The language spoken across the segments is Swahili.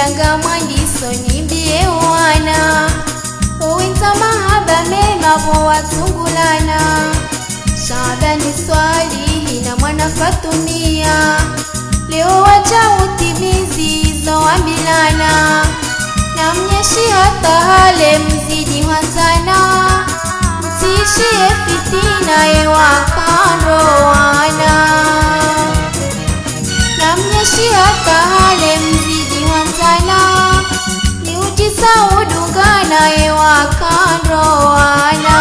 yanga mwandiso nimbie wana Uwinta mahaba mema kwa watungulana Shabani Swalihi na mwana Fatumia Leo wacha utimizi zoambilana Na mnyeshi hata hale mzidi watana Mtishie fitina ewakaroana Na mnyeshi hata hale mzidi watana Ni utisa udungana ewakaroana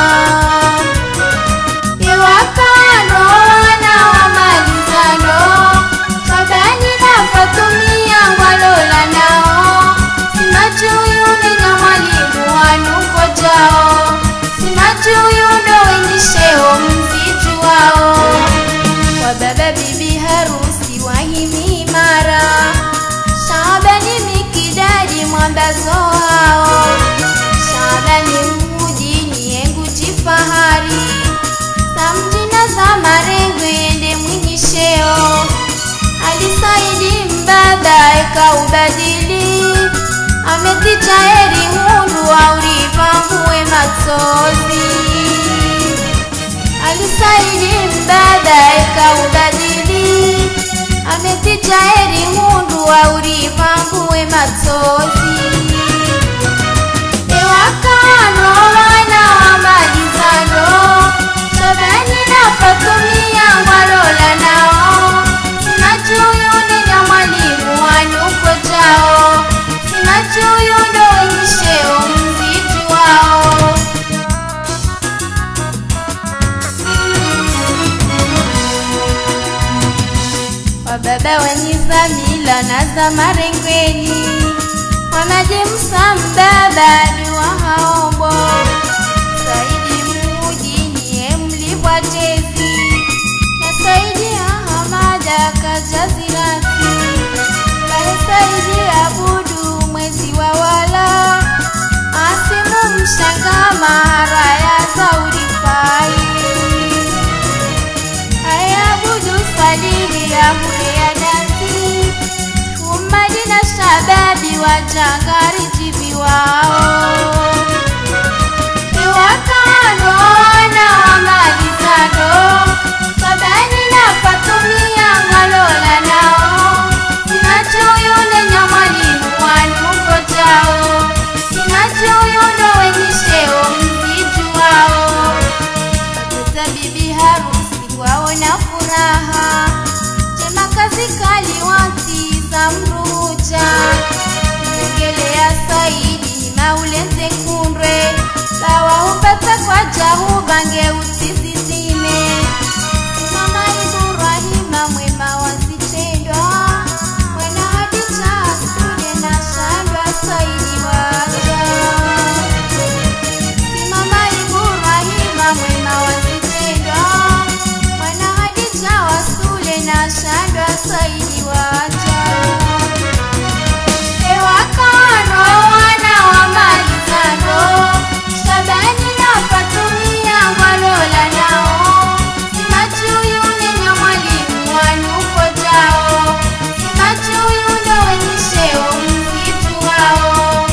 Ewakaroana wamalizano Shabani na Fatumia walola nao Simachuyu nina mwalimu wanuko jao Simachuyu ndo wenisheo mzitu wao Kwa baba bibi harusi wahimi imara Shabani Mikidadi mwambazo hao Shabani mujini yengu jifahari Samjina za marengu ende mwinyisheo Alisaidi mbaba eka ubadili Ameticha eri hundu wa uripanguwe matsozi Alisaidi mbaba eka ubadili Ameticha eri hundu wa uripanguwe matsozi Ewakano wana wamalizano Shabani na Fatumia walola nao Simachuyu nina mwalimu wanuko jao Simachuyu ndo wenisheo mzitu wao Wababa wenizamila na za marengweni Wanajimsa mbaba duwa haombo Saidi mujini emlipwa tezi Na Saidi ahamada kajazirati Bae Saidi abudu mwezi wa wala Asimu mshanga mahara ya Saudi fai Ayabudu Salihi ya hure ya dansi Umadi na shababi wa jangari jibi wao Ewakano na wamalizano Shabani na Fatumia ngalola nao Simachuyu nenya mwalimu wanuko jao Simachuyu ndo wenyisheo mzitu wao Watoza bibi harusi wao na furaha Jema kazi kali wanti za mruja Mwengelea Saidi maulenze kundre Bawa upata kwa jahu bange usisitime Mama Ibrahima mwema wasitendwa Wena hadija asule na shandwa Saidi waja Mama Ibrahima mwema wasitendwa Wena hadija wasule na shandwa Saidi waja Ewakano wana wamalizano Shabani na Fatumia walola nao Simachuyu nenya mwalimu wanuko jao Simachuyu ndo wenyisheo mzitu wao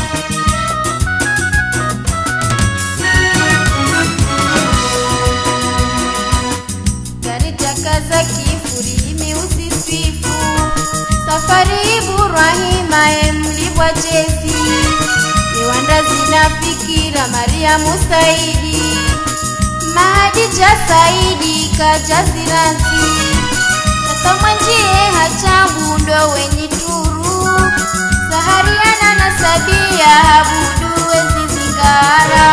Gari jakaza kifuri imi usisifu Safari Ibrahima emlipwa jezi Niwanda zinafikira Mariamu Saidi Mahadija Saidi kajaziranzi Tata mwanjie hachangu ndo wenye turu Sahariana na Sabia habudu wezi zingara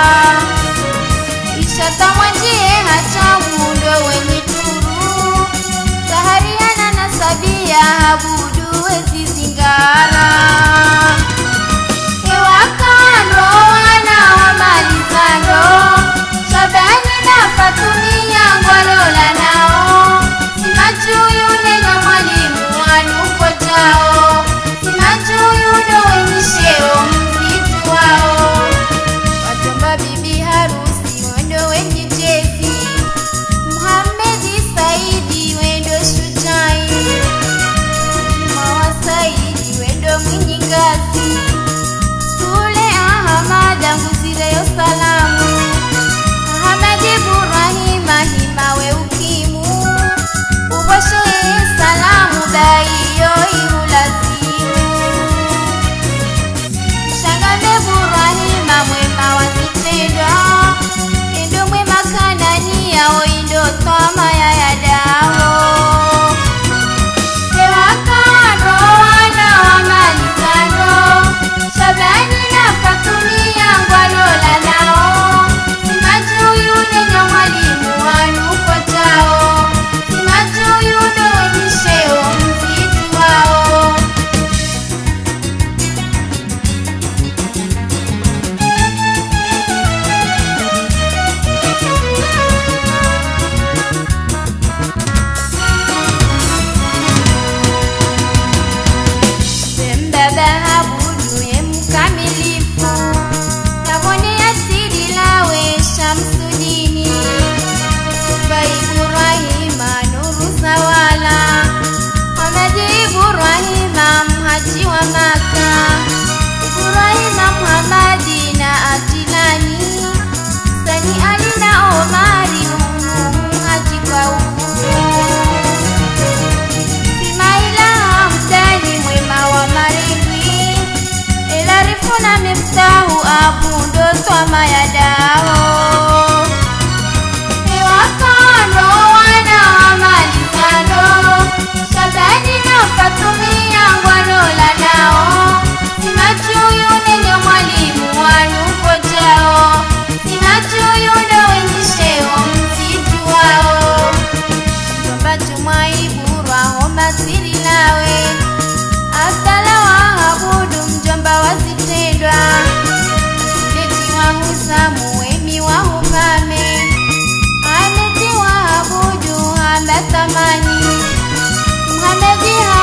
Ishata mwanjie hachangu ndo wenye turu Sahariana na Sabia habudu wezi zingara Ewakano wana wamalizano Shabani na Fatumia walola nao Simachuyu nenya mwalimu mji wa Maka, Ibrahima, Muhammadi na Atilani, Sani, Ali na Omari, Nuhu, Haji kwa Ismaila, Hamdani, Mwema wa Maringwi, Elarifu na Miftahu, Abu Ndo Twama ya Dao. Muhammadi